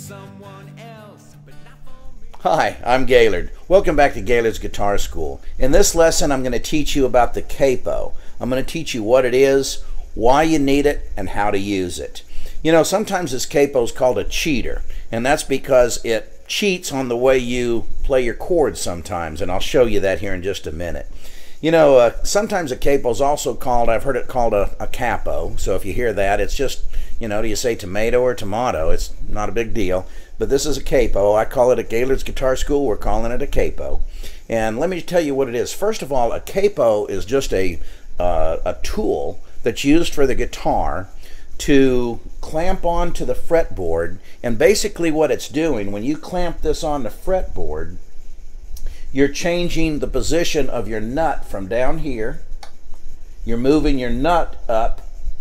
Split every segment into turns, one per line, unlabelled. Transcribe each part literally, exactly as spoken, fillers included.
Hi, I'm Gaylerd. Welcome back to Gaylord's Guitar School. In this lesson, I'm going to teach you about the capo. I'm going to teach you what it is, why you need it, and how to use it. You know, sometimes this capo is called a cheater, and that's because it cheats on the way you play your chords sometimes, and I'll show you that here in just a minute. You know, uh, sometimes a capo is also called, I've heard it called a, a capo, so if you hear that, it's just, you know, do you say tomato or tomato? It's not a big deal. But this is a capo. I call it at Gaylord's Guitar School. We're calling it a capo. And let me tell you what it is. First of all, a capo is just a, uh, a tool that's used for the guitar to clamp onto the fretboard. And basically what it's doing, when you clamp this on the fretboard, you're changing the position of your nut from down here. You're moving your nut up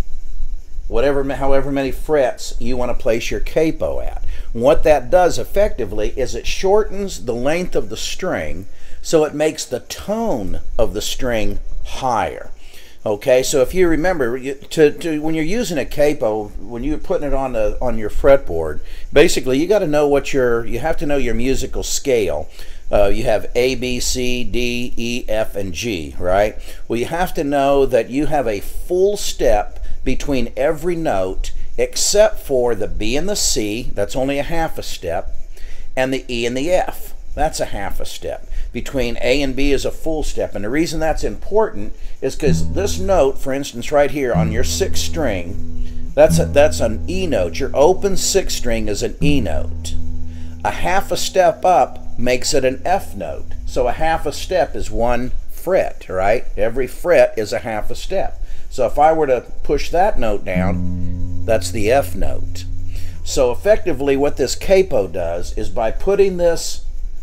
whatever, however many frets you want to place your capo at. And what that does effectively is it shortens the length of the string, so it makes the tone of the string higher. Okay, so if you remember, you, to, to, when you're using a capo, when you're putting it on the on your fretboard, basically you got to know what your you have to know your musical scale. Uh, you have A, B, C, D, E, F, and G, right? Well, you have to know that you have a full step between every note except for the B and the C, that's only a half a step, and the E and the F, that's a half a step. Between A and B is a full step, and the reason that's important is because this note, for instance, right here on your sixth string, that's, a, that's an E note. Your open sixth string is an E note. A half a step up makes it an F note. So a half a step is one fret, right? Every fret is a half a step. So if I were to push that note down, that's the F note. So effectively what this capo does is by putting this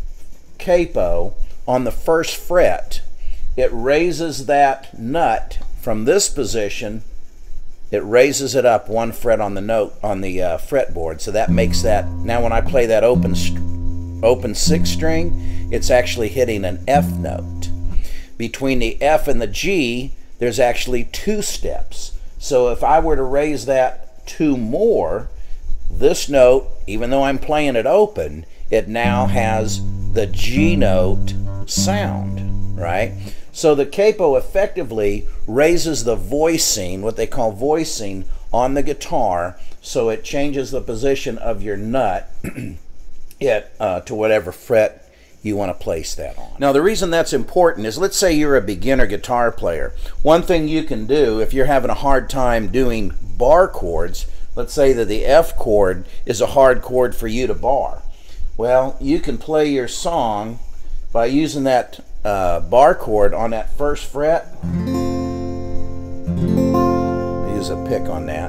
capo on the first fret, it raises that nut from this position, it raises it up one fret on the note on the uh, fretboard. So that makes that, now when I play that open open sixth string, it's actually hitting an F note. Between the F and the G, there's actually two steps. So if I were to raise that two more, this note, even though I'm playing it open, it now has the G note sound, right? So the capo effectively raises the voicing, what they call voicing, on the guitar, so it changes the position of your nut it, uh, to whatever fret you want to place that on. Now the reason that's important is, let's say you're a beginner guitar player. One thing you can do if you're having a hard time doing bar chords, let's say that the F chord is a hard chord for you to bar. Well, you can play your song by using that uh, bar chord on that first fret. Use a pick on that.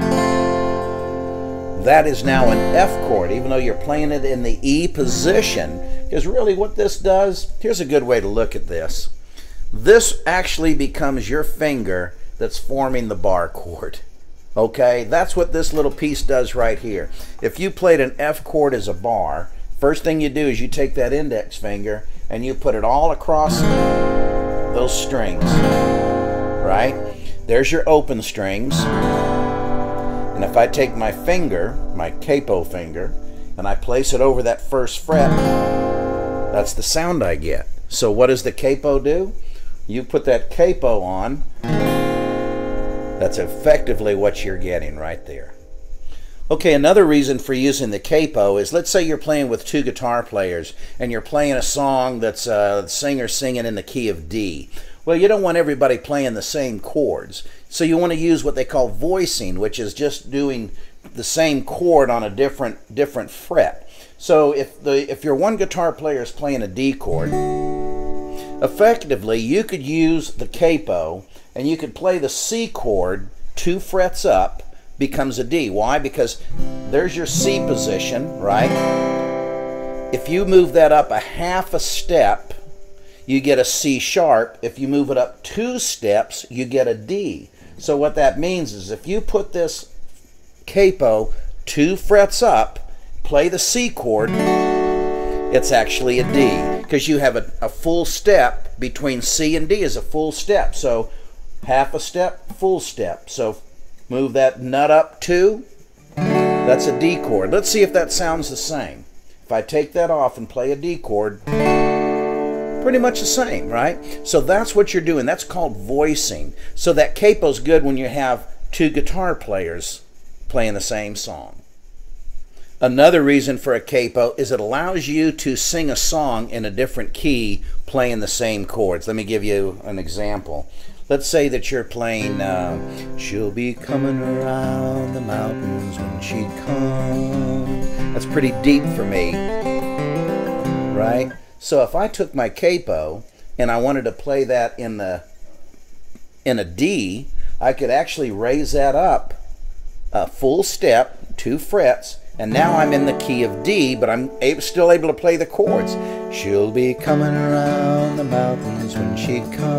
That is now an F chord, even though you're playing it in the E position. Because really what this does, here's a good way to look at this. This actually becomes your finger that's forming the bar chord. Okay, that's what this little piece does right here. If you played an F chord as a bar, first thing you do is you take that index finger and you put it all across those strings, right? There's your open strings. And if I take my finger, my capo finger, and I place it over that first fret, that's the sound I get. So what does the capo do? You put that capo on, that's effectively what you're getting right there. Okay, another reason for using the capo is, let's say you're playing with two guitar players and you're playing a song that's uh, the singer singing in the key of D. Well, you don't want everybody playing the same chords. So you want to use what they call voicing, which is just doing the same chord on a different different fret. So if the if your one guitar player is playing a D chord, effectively you could use the capo and you could play the C chord two frets up, becomes a D. Why? Because there's your C position, right? If you move that up a half a step, you get a C sharp. If you move it up two steps, you get a D. So what that means is if you put this capo two frets up, play the C chord, it's actually a D, because you have a, a full step between C and D is a full step. So half a step, full step. So move that nut up two, That's a D chord. Let's see if that sounds the same. If I take that off and play a D chord, pretty much the same, right? So that's what you're doing. That's called voicing. So that capo's good when you have two guitar players playing the same song. Another reason for a capo is it allows you to sing a song in a different key playing the same chords. Let me give you an example. Let's say that you're playing uh, she'll be coming around the mountains when she comes. That's pretty deep for me, right? So if I took my capo and I wanted to play that in the in a D, I could actually raise that up a full step, two frets, and now I'm in the key of D, but I'm still able to play the chords. She'll be coming around the mountains when she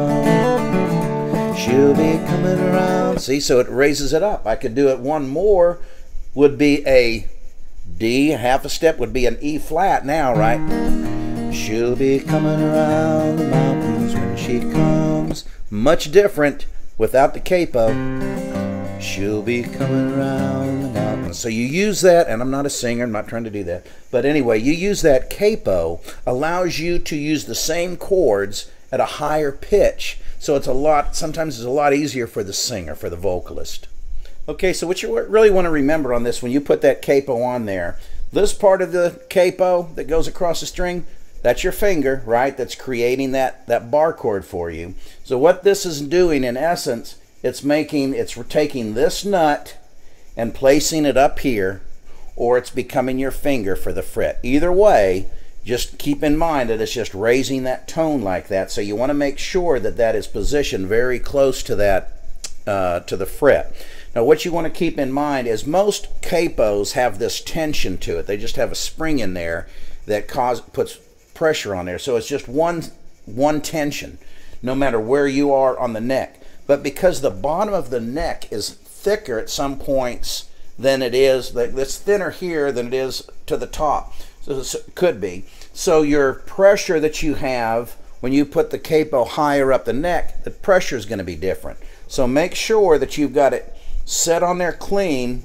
comes. She'll be coming around. See, so it raises it up. I could do it one more, would be a D, half a step would be an E flat now, right? She'll be coming around the mountains when she comes. Much different without the capo. She'll be coming around the mountains. So you use that, and I'm not a singer, I'm not trying to do that. But anyway, you use that capo, allows you to use the same chords at a higher pitch. So it's a lot, sometimes it's a lot easier for the singer, for the vocalist. Okay, so what you really want to remember on this, when you put that capo on there, this part of the capo that goes across the string, that's your finger, right? That's creating that, that bar chord for you. So what this is doing, in essence, it's making, it's taking this nut and placing it up here, or it's becoming your finger for the fret. Either way, just keep in mind that it's just raising that tone like that. So you want to make sure that that is positioned very close to that, uh, to the fret. Now what you want to keep in mind is most capos have this tension to it. They just have a spring in there that cause, puts pressure on there. So it's just one, one tension, no matter where you are on the neck. But because the bottom of the neck is thicker at some points than it is, it's thinner here than it is to the top. So it could be. So your pressure that you have when you put the capo higher up the neck, the pressure is going to be different. So make sure that you've got it set on there clean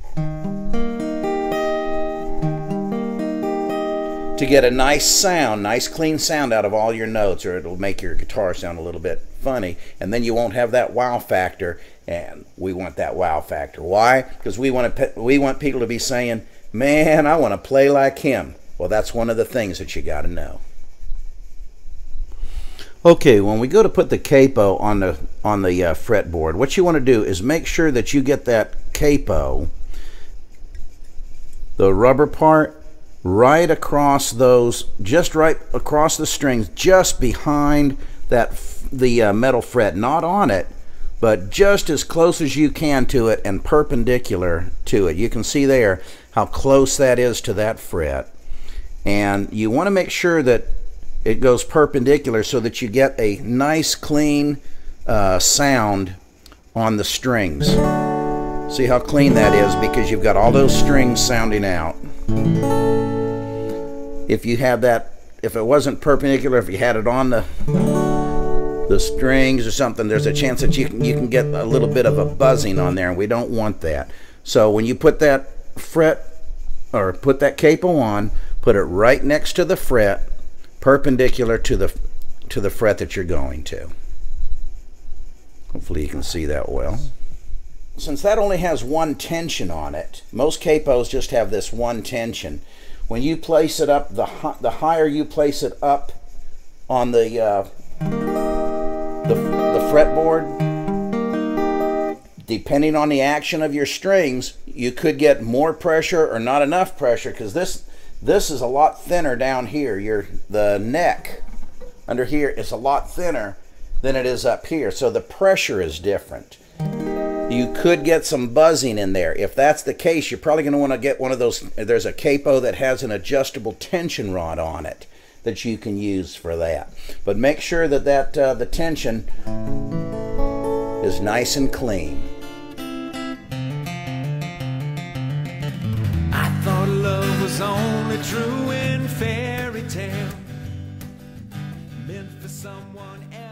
to get a nice sound, nice clean sound out of all your notes, or it'll make your guitar sound a little bit funny, and then you won't have that wow factor. And we want that wow factor. Why? Because we want to, we want people to be saying, man, I want to play like him. Well, that's one of the things that you got to know. Okay, when we go to put the capo on the on the uh, fretboard, what you want to do is make sure that you get that capo, the rubber part, right across those, just right across the strings, just behind that the uh, metal fret, not on it, but just as close as you can to it and perpendicular to it. You can see there how close that is to that fret. And you want to make sure that it goes perpendicular so that you get a nice clean uh, sound on the strings. See how clean that is, because you've got all those strings sounding out. If you had that, if it wasn't perpendicular, if you had it on the the strings or something, there's a chance that you can, you can get a little bit of a buzzing on there, and we don't want that. So when you put that fret, or put that capo on, put it right next to the fret, perpendicular to the to the fret that you're going to. Hopefully you can see that well. Since that only has one tension on it, most capos just have this one tension. When you place it up, the the higher you place it up on the uh, the, the fretboard, depending on the action of your strings, you could get more pressure or not enough pressure, because this this is a lot thinner down here. Your the neck under here is a lot thinner than it is up here, so the pressure is different. You could get some buzzing in there. If that's the case, you're probably going to want to get one of those. There's a capo that has an adjustable tension rod on it that you can use for that. But make sure that, that uh, the tension is nice and clean.
I thought love was only true in fairy tale, meant for someone else.